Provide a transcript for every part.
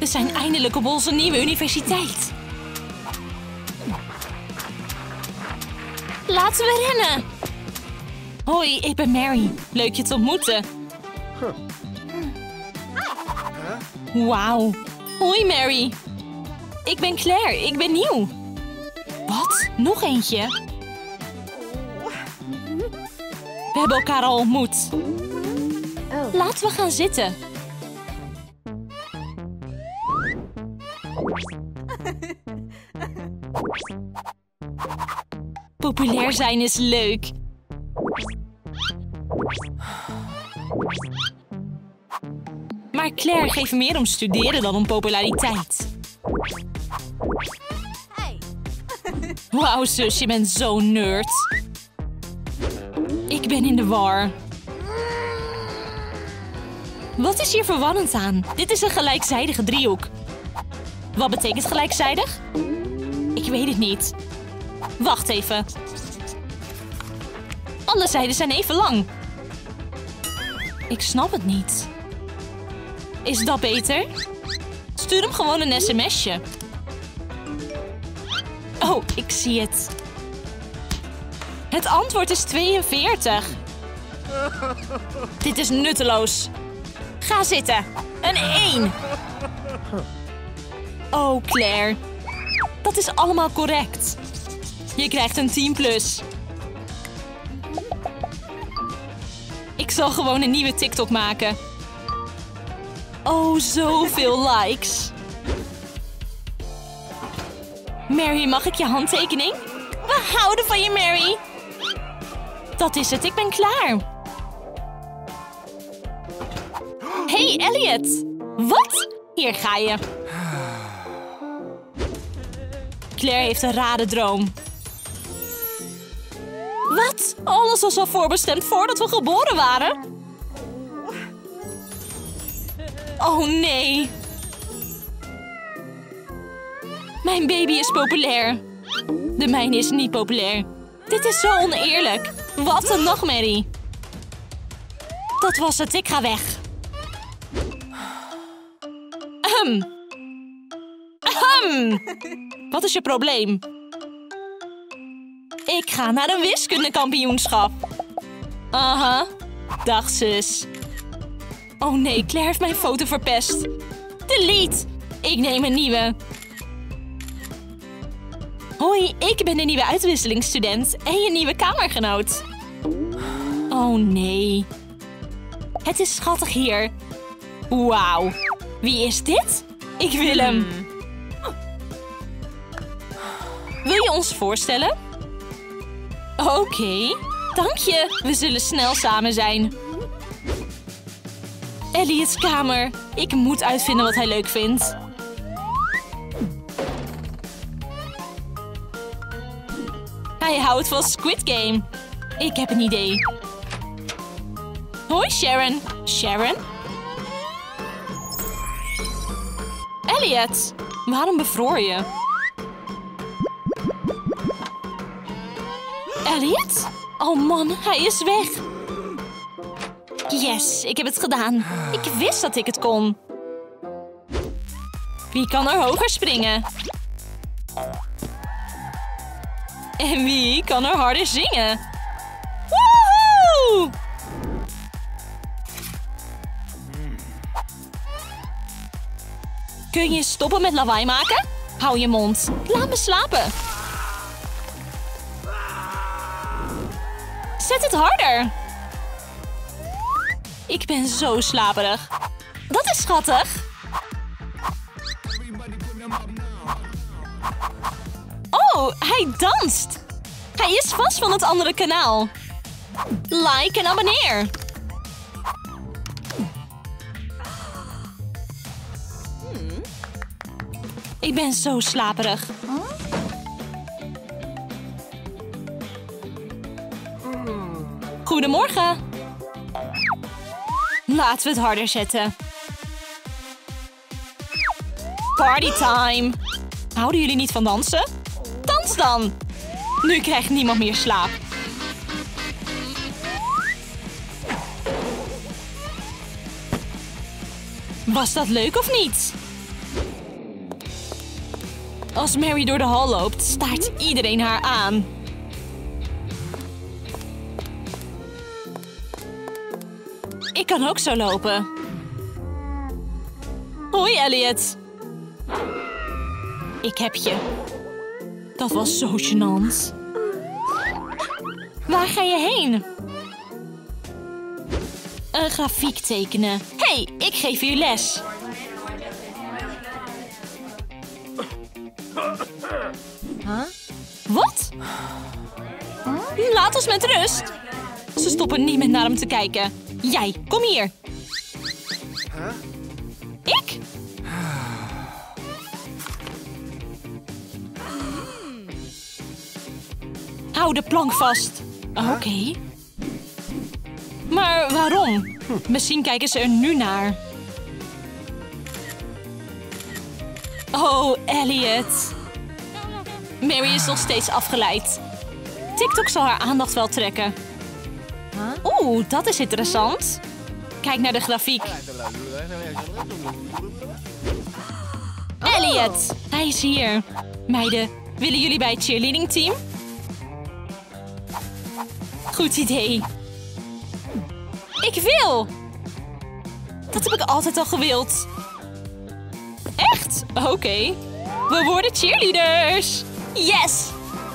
We zijn eindelijk op onze nieuwe universiteit. Laten we rennen. Hoi, ik ben Mary. Leuk je te ontmoeten. Wauw. Hoi, Mary. Ik ben Claire. Ik ben nieuw. Wat? Nog eentje? We hebben elkaar al ontmoet. Laten we gaan zitten. Populair zijn is leuk. Maar Claire geeft meer om studeren dan om populariteit. Wauw, zus, je bent zo'n nerd. Ik ben in de war. Wat is hier verwarrend aan? Dit is een gelijkzijdige driehoek. Wat betekent gelijkzijdig? Ik weet het niet. Wacht even. Alle zijden zijn even lang. Ik snap het niet. Is dat beter? Stuur hem gewoon een sms'je. Oh, ik zie het. Het antwoord is 42. Dit is nutteloos. Ga zitten. Een 1. Oh, Claire. Dat is allemaal correct. Je krijgt een 10+. Ik zal gewoon een nieuwe TikTok maken. Oh, zoveel likes. Mary, mag ik je handtekening? We houden van je, Mary. Dat is het, ik ben klaar. Hey, Elliot. Wat? Hier ga je. Claire heeft een rare droom. Wat? Alles was al voorbestemd voordat we geboren waren? Oh nee. Mijn baby is populair. De mijne is niet populair. Dit is zo oneerlijk. Wat een nachtmerrie. Dat was het, ik ga weg. Wat is je probleem? Ik ga naar een wiskundekampioenschap. Aha. Dag, zus. Oh nee, Claire heeft mijn foto verpest. Delete. Ik neem een nieuwe. Hoi, ik ben de nieuwe uitwisselingsstudent en je nieuwe kamergenoot. Oh nee. Het is schattig hier. Wauw. Wie is dit? Ik wil hem. Wil je ons voorstellen? Oké. Dank je. We zullen snel samen zijn. Elliots kamer. Ik moet uitvinden wat hij leuk vindt. Hij houdt van Squid Game. Ik heb een idee. Hoi, Sharon. Sharon? Elliot, waarom bevroor je? Elliot? Oh man, hij is weg. Yes, ik heb het gedaan. Ik wist dat ik het kon. Wie kan er hoger springen? En wie kan er harder zingen? Woehoe! Kun je stoppen met lawaai maken? Hou je mond. Laat me slapen. Zet het harder. Ik ben zo slaperig. Dat is schattig. Oh, hij danst. Hij is vast van het andere kanaal. Like en abonneer. Ik ben zo slaperig. Goedemorgen. Laten we het harder zetten. Partytime. Houden jullie niet van dansen? Dans dan. Nu krijgt niemand meer slaap. Was dat leuk of niet? Als Mary door de hal loopt, staart iedereen haar aan. Ik kan ook zo lopen. Hoi, Elliot. Ik heb je. Dat was zo gênant. Waar ga je heen? Een grafiek tekenen. Hey, ik geef je les. Wat? Laat ons met rust. Ze stoppen niet met naar hem te kijken. Jij, kom hier. Ik? Hou de plank vast. Oké. Maar waarom? Misschien kijken ze er nu naar. Oh, Elliot. Mary is nog steeds afgeleid. TikTok zal haar aandacht wel trekken. Oeh, dat is interessant. Kijk naar de grafiek. Elliot, hij is hier. Meiden, willen jullie bij het cheerleading team? Goed idee. Ik wil. Dat heb ik altijd al gewild. Echt? Oké. We worden cheerleaders. Yes!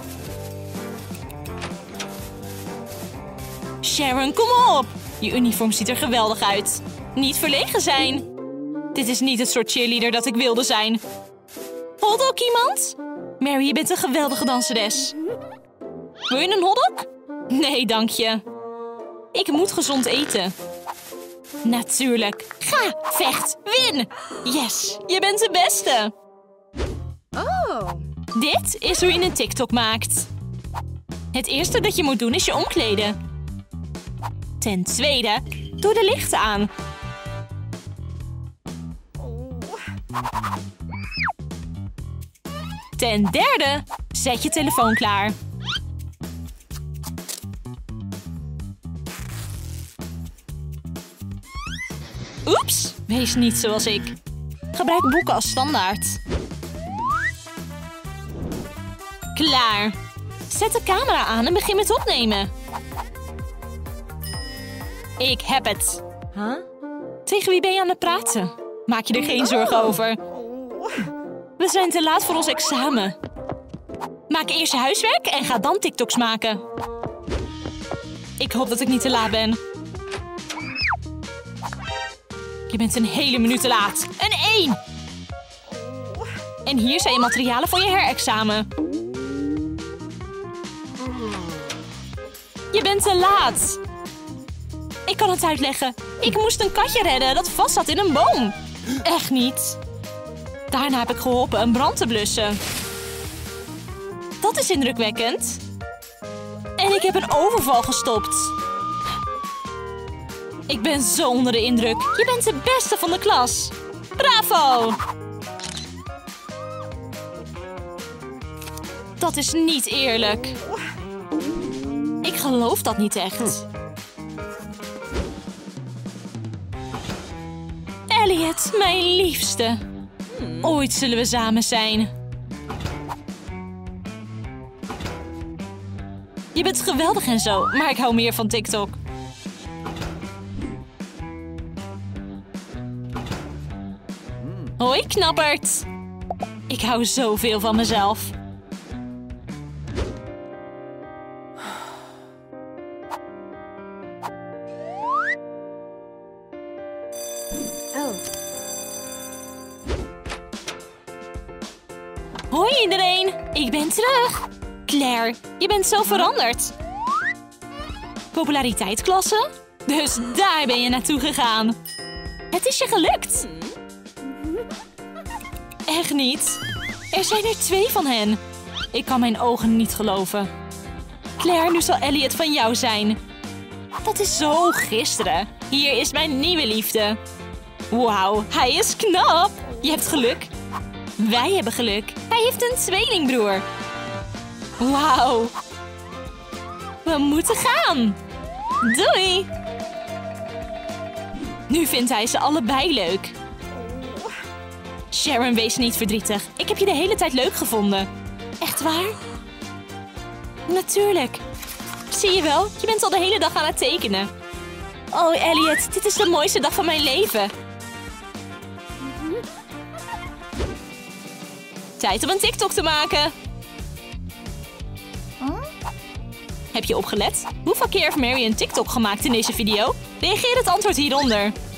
Sharon, kom op! Je uniform ziet er geweldig uit. Niet verlegen zijn. Dit is niet het soort cheerleader dat ik wilde zijn. Hotdog iemand? Mary, je bent een geweldige danseres. Wil je een hotdog? Nee, dank je. Ik moet gezond eten. Natuurlijk. Ga, vecht, win! Yes, je bent de beste. Oh. Dit is hoe je een TikTok maakt. Het eerste dat je moet doen is je omkleden. Ten tweede, doe de lichten aan. Ten derde, zet je telefoon klaar. Oeps, wees niet zoals ik. Gebruik boeken als standaard. Klaar. Zet de camera aan en begin met opnemen. Ik heb het. Huh? Tegen wie ben je aan het praten? Maak je er geen zorgen over. We zijn te laat voor ons examen. Maak eerst je huiswerk en ga dan TikToks maken. Ik hoop dat ik niet te laat ben. Je bent een hele minuut te laat. Een 1! En hier zijn je materialen voor je herexamen. Je bent te laat. Ik kan het uitleggen. Ik moest een katje redden dat vast zat in een boom. Echt niet. Daarna heb ik geholpen een brand te blussen. Dat is indrukwekkend. En ik heb een overval gestopt. Ik ben zo onder de indruk. Je bent de beste van de klas. Bravo! Dat is niet eerlijk. Ik geloof dat niet echt. Elliot, mijn liefste. Ooit zullen we samen zijn. Je bent geweldig en zo, maar ik hou meer van TikTok. Hoi, knappert. Ik hou zoveel van mezelf. Oh. Hoi iedereen, ik ben terug. Claire, je bent zo veranderd. Populariteitsklasse? Dus daar ben je naartoe gegaan. Het is je gelukt. Echt niet. Er zijn er 2 van hen. Ik kan mijn ogen niet geloven. Claire, nu zal Elliot van jou zijn. Dat is zo gisteren. Hier is mijn nieuwe liefde. Wauw, hij is knap. Je hebt geluk. Wij hebben geluk. Hij heeft een tweelingbroer. Wauw. We moeten gaan. Doei. Nu vindt hij ze allebei leuk. Sharon, wees niet verdrietig. Ik heb je de hele tijd leuk gevonden. Echt waar? Natuurlijk. Zie je wel, je bent al de hele dag aan het tekenen. Oh, Elliot, dit is de mooiste dag van mijn leven. Tijd om een TikTok te maken. Heb je opgelet? Hoeveel keer heeft Mary een TikTok gemaakt in deze video? Reageer het antwoord hieronder.